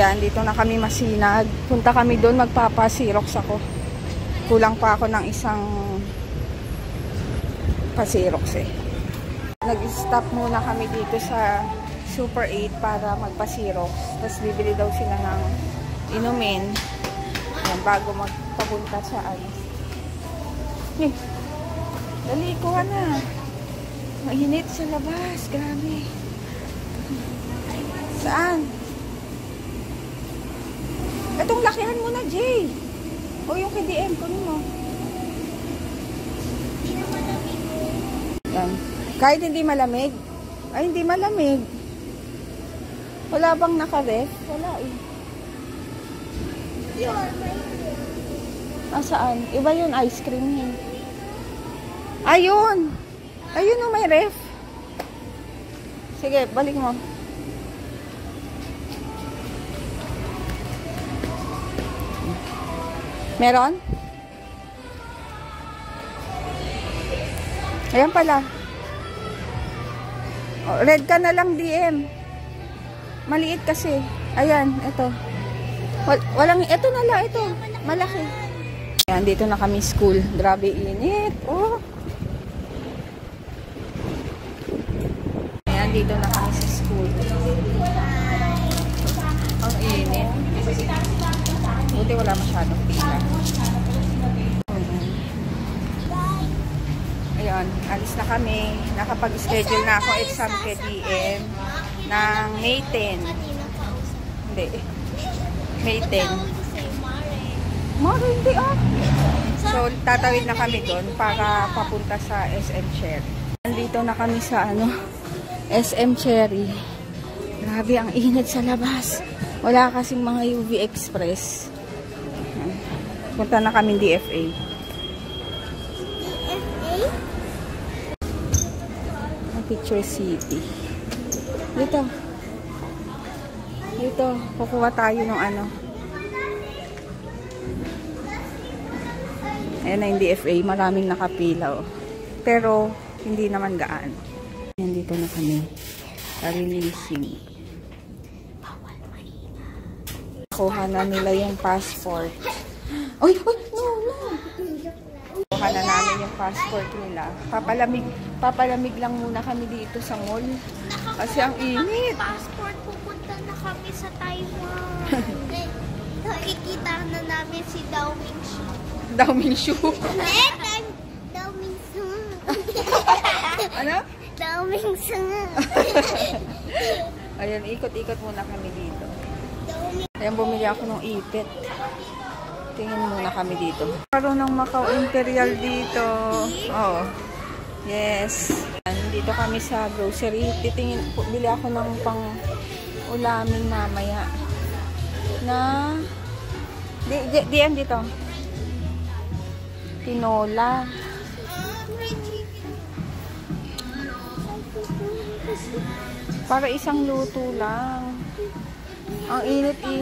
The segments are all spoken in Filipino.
Ayan, dito na kami masinag. Punta kami doon, magpapasirox ako. Kulang pa ako ng isang pasirox eh. Nag-stop muna kami dito sa Super 8 para magpasirox. Tapos bibili daw sila ng inumin. Ayan, bago magpapunta sa ano. Eh, dali, kuha na. Mainit sa labas. Grabe. Saan? Itong lakihan mo na, Jay. O yung KDM, kunin mo. Yan. Kahit hindi malamig. Ay, hindi malamig. Wala bang naka-ref? Wala eh. Saan? Iba yun, ice cream yun. Ayun! Ayun o, may ref. Sige, balik mo. Meron? Ayan pala. Oh, red ka na lang, DM. Maliit kasi. Ayan, ito. Walang, ito na lang, ito. Malaki. Ayan, dito na kami school. Grabe init. Oh. Ayan, dito na kami sa school. Ang init. Buti wala masyadong pila. Ayan, alis na kami. Nakapag-schedule na ako exam kay DM ng May 10. Hindi. May 10. Mara, hindi ah. So, tatawid na kami doon para papunta sa SM Cherry. Nandito na kami sa ano, SM Cherry. Grabe, ang init sa labas. Wala kasing mga UV Express. Punta na kami DFA. Picture City. Dito. Dito. Kukuha tayo ng ano. Ayan na yung DFA. Maraming nakapila. Oh. Pero, hindi naman gaan. Ayan, dito na kami. Releasing. Kuha na nila yung passport. Uy! Uy! No! No! Kuha na namin yung passport nila. Papalamig lang muna kami dito sa mall. Kasi ang init. Passport, pupunta na kami sa Taiwan. Nakikita na namin si Dao Mingshu. Dao Mingshu? Dao Mingshu. Ano? Dao Mingshu. Ayan, ikot-ikot muna kami dito. Ayan, bumili ako ng ipit. Tingin muna kami dito. Karoon ng Macau Imperial dito. Oh. Yes. Dito kami sa grocery. Bili ako ng pang-ulamin mamaya. Na diyan dito. Tinola. Para isang luto lang. Ang init eh.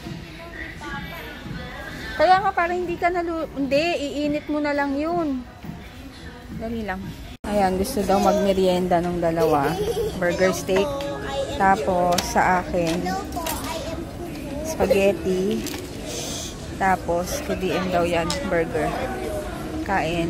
Kaya nga para hindi ka hindi, iinit mo na lang yun. Dali lang. Ayan, gusto daw magmerienda ng dalawa. Burger steak. Tapos sa akin, spaghetti. Tapos, KDM daw yan, burger. Kain.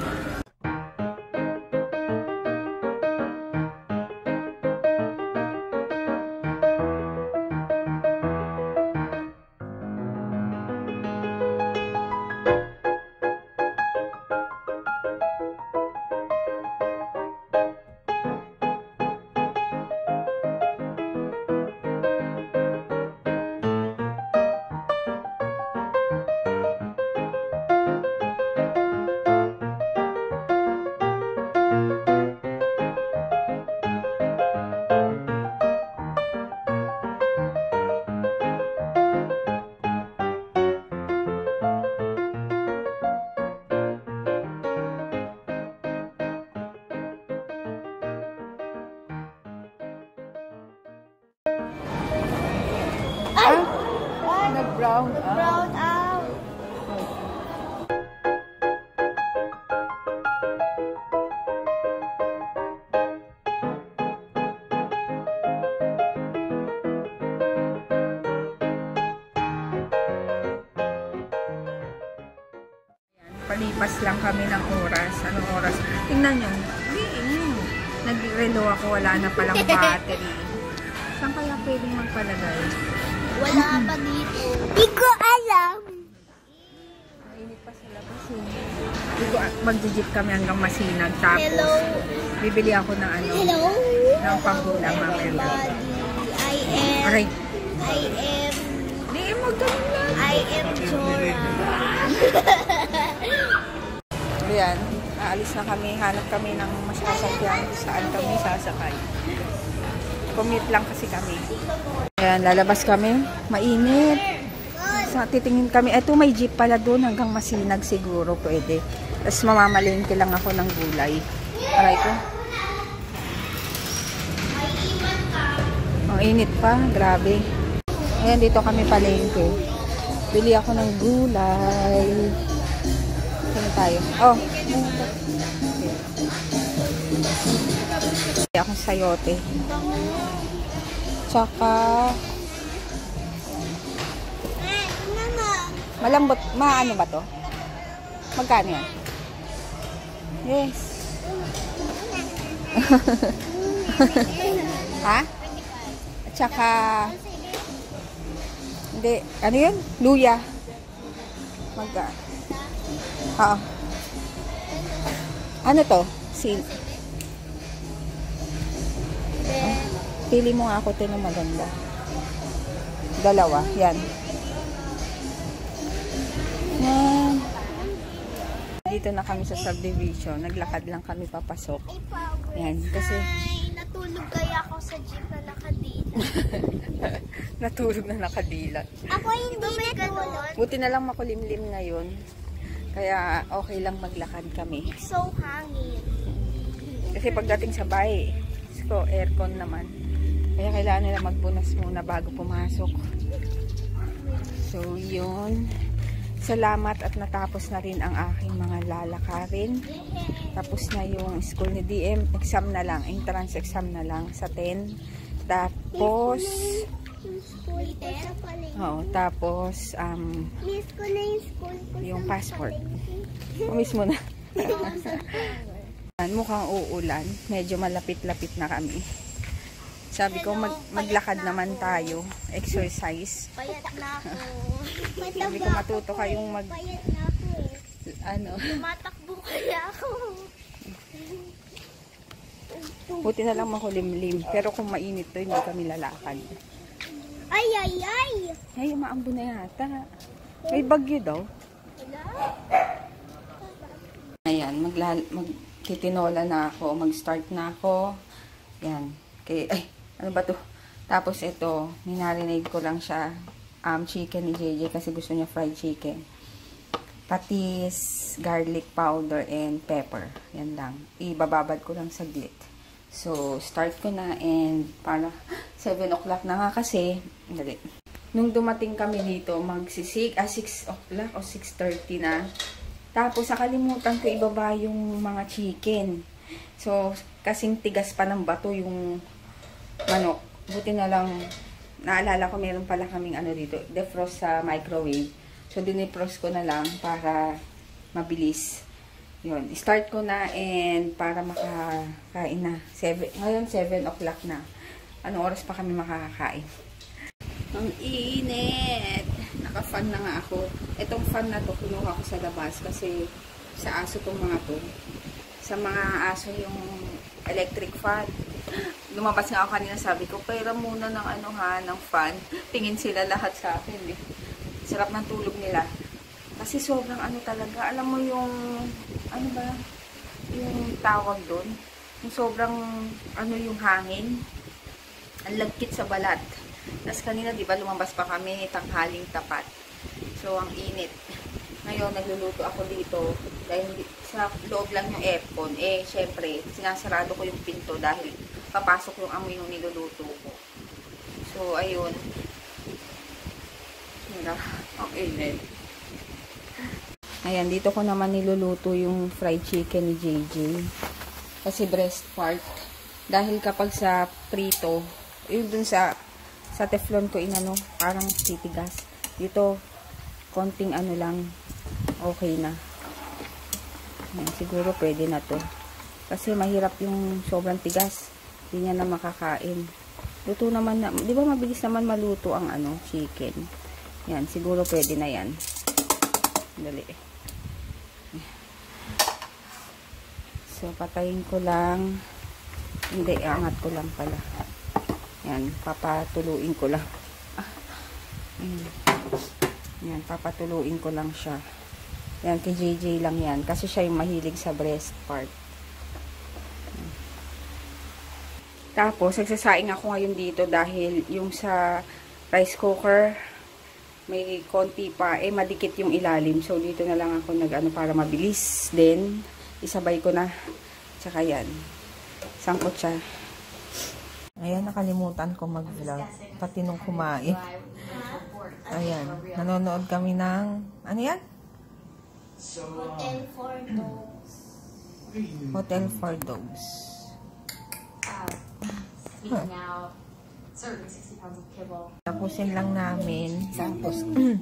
Nag-brown out. Brown out. Palipas lang kami ng oras. Anong oras? Tingnan nyo. Nag-relo ako. Wala na palang battery. Saan kaya pwedeng magpalagay? Wala pa dito. Di ko alam. Mainit pa sa labas eh. Mag-jeep kami hanggang Masinag. Tapos, Hello. bibili ako ng ano. Hello. Ng panggulang mamaya. Alright. I am Jora. Ayan. Aalis na kami. Hanap kami ng masasakyan. Saan kami sasakay. Commute lang kasi kami. Ayan. Lalabas kami. Mainit. Titingin kami. Eto may jeep pala doon hanggang Masinag siguro pwede. Tapos mamamalingki lang ako ng gulay. Aray ko. Ang init pa. Grabe. Ayan, dito kami palengke. Bili ako ng gulay. Saan tayo? Oh. Bili akong sayote. Tsaka malambot. Maano ba to? Magkano yan? Yes. Ha? At saka hindi. Ano yun? Luya. Magka. Oo. Ano to? Pili mo nga ako ito na maganda. Dalawa. Yan. Yan. Dito na kami sa subdivision. Naglakad lang kami papasok. Yan. Kasi natulog kaya ako sa jeep na nakadila. natulog na nakadilat. Ako hindi may ganon. Buti na lang makulimlim ngayon. Kaya okay lang maglakad kami. So hangin. Kasi pagdating sa bahay, aircon naman. Kaya kailangan nila magpunas muna bago pumasok. So yun. Salamat at natapos na rin ang aking mga lalakarin. Tapos na yung school ni DM. Exam na lang. Entrance exam na lang sa 10. Tapos tapos yung passport. Umis mo na. Mukhang uulan. Medyo malapit-lapit na kami. Sabi ko maglakad naman tayo. Exercise. Payat na ako. Sabi ko matuto kayong Payat na ako eh. ano. Tumatakbo kaya ako. Buti na lang makulimlim. Pero kung mainit to, hindi kami lalakad. Ay, ay, ay! Ay, maambo na yata. May bagyo daw. Wala. Ayan, magtitinola na ako. Mag-start na ako. Yan. Ay, ano ba to? Tapos ito, minarinade ko lang siya. Chicken ni JJ kasi gusto niya fried chicken. Patis, garlic powder, and pepper. Yan lang. Ibababad ko lang saglit. So, start ko na and para 7 o'clock na nga kasi. Dali. Nung dumating kami dito, 6 o'clock o 6:30 na. Tapos, nakalimutan ko ibaba yung mga chicken. So, kasing tigas pa ng bato yung manok. Buti na lang, naalala ko meron pala kaming ano dito, defrost sa microwave. So, dinefrost ko na lang para mabilis. Yun, start ko na and para makakain na. Ngayon, 7 o'clock na. Anong oras pa kami makakakain? Ang init! Naka-fan na nga ako. Itong fan na to, kinuha ko sa labas kasi sa aso tong mga to. Sa mga aso yung electric fan. Lumabas nga ako kanina, sabi ko, pera muna ng ano ha, ng fan. Tingin sila lahat sa akin eh. Sarap ng tulog nila. Kasi sobrang ano talaga, alam mo yung, ano ba, yung tawag doon. Yung sobrang, ano yung hangin. Ang lagkit sa balat. Tapos kanina, di ba, lumabas pa kami, tanghaling tapat. So, ang init. Ngayon, nagluluto ako dito. Dahil sa loob lang yung aircon. Eh, syempre, sinasarado ko yung pinto dahil papasok yung amoy yung niluluto ko. So, ayun. Ang init. Ayan, dito ko naman niluluto yung fried chicken ni JJ. Kasi breast part. Dahil kapag sa prito, yun dun sa teflon ko inano, parang titigas. Dito, konting ano lang, okay na. Yan, siguro pwede na to. Kasi mahirap yung sobrang tigas. Hindi niya na makakain. Luto naman na, di ba mabilis naman maluto ang chicken. Yan, siguro pwede na yan. Dali. So, patayin ko lang. Hindi, angat ko lang pala. Yan, papatuluin ko lang. Yan, papatuluin ko lang siya. Yan, kay JJ lang yan. Kasi siya yung mahilig sa breast part. Tapos, nagsasaing ako ngayon dito dahil yung sa rice cooker, may konti pa, madikit yung ilalim. So, dito na lang ako para mabilis. Then, isabay ko na. Tsaka yan. Sangkot siya. Ayan, nakalimutan ko mag-vlog. Pati nung kumain. Ayan, nanonood kami ng, ano yan? Hotel for dogs. Hotel for dogs. Speaking out, serving 60 pounds of kibble. Tapusin lang namin. Tapos,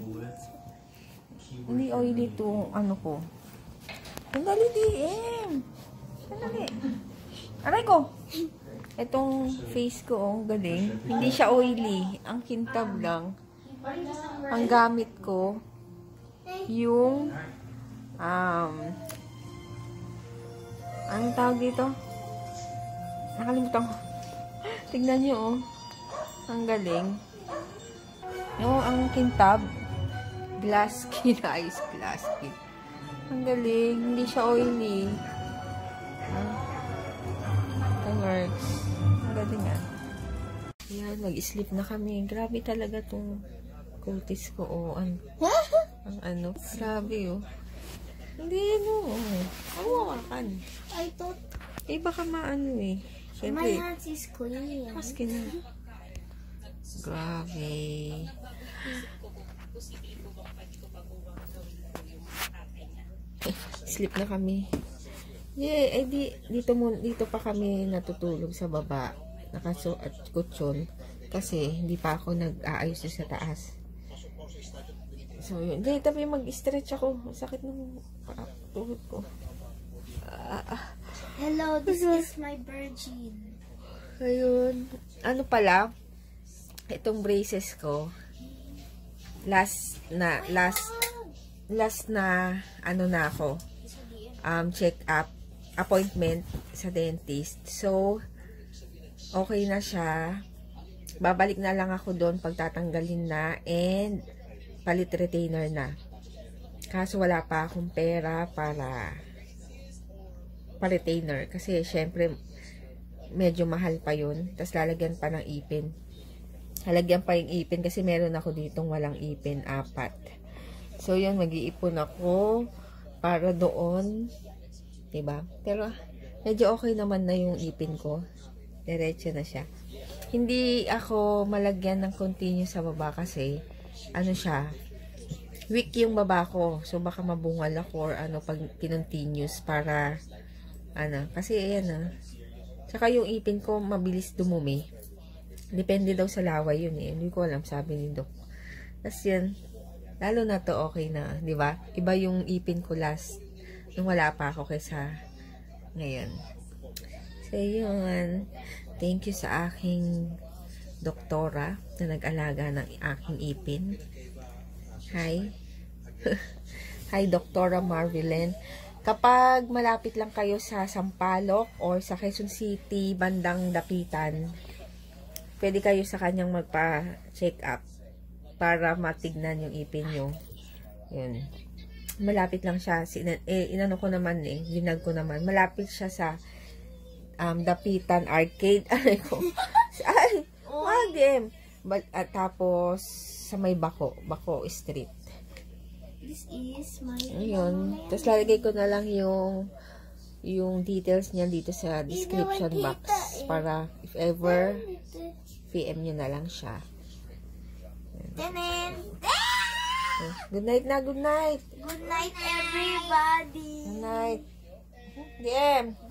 hindi oily to, ko. Sandali, DM. Sandali. Aray ko. Itong face ko, galing. Hindi siya oily. Ang kintab lang. Ang gamit ko, yung, anong tawag dito? Nakalimutan ko. Tignan nyo, oh. Ang galing. Yung, ang kintab, glass skin, ice glass skin. Ang galing. Hindi siya oily. It works. Ang galing, Yan, mag-sleep na kami. Grabe talaga tong kutis ko, oh. Ang grabe, oh. Hindi, no. Hawakan. I thought Baka maano, my Siyempre, hands is clean. maski na. Grabe. Sleep na kami. Dito pa kami natutulog sa baba. Nakaso at kutsyon. Kasi hindi pa ako nag-aayos sa taas. So, yun. Tapi mag-stretch ako. Sakit ng tuhod ko. Hello, this is my virgin. Ayun. Ano pala? Itong braces ko. Last na ako. Check up. Appointment sa dentist. So, okay na siya. Babalik na lang ako doon pagtatanggalin na and palit retainer na. Kaso wala pa akong pera para pa-retainer. Kasi syempre medyo mahal pa yun. Tapos lalagyan pa ng ipin. Lalagyan pa yung ipin kasi meron ako ditong walang ipin, 4. So yun, mag-iipon ako para doon. Diba? Pero medyo okay naman na yung ipin ko. Diretso na siya. Hindi ako malagyan ng continue sa baba kasi siya, weak yung baba ko. So baka mabungal ako or pag continuous para kasi ayan Saka yung ipin ko mabilis dumumi. Depende daw sa laway yun Hindi ko alam, sabi ni Doc. Tapos yan, lalo na to okay na, di ba? Iba yung ipin ko last nung wala pa ako kaysa ngayon. So yun, thank you sa aking doktora na nag-alaga ng aking ipin. Hi. Hi, Doktora Marvelyn. Kapag malapit lang kayo sa Sampaloc or sa Quezon City, bandang Dapitan, pwede kayo sa kanyang magpa-check up para matignan yung ipin nyo. Yun. Malapit lang siya. Inano ko naman ginag ko naman. Malapit siya sa Dapitan Arcade. Ay, wag tapos sa may Bako Street. This is my Ayun. Tapos lalagay ko na lang yung details niya dito sa description box para if ever PM nyo na lang siya. Good night na, good night. Good night, everybody. Good night. DM.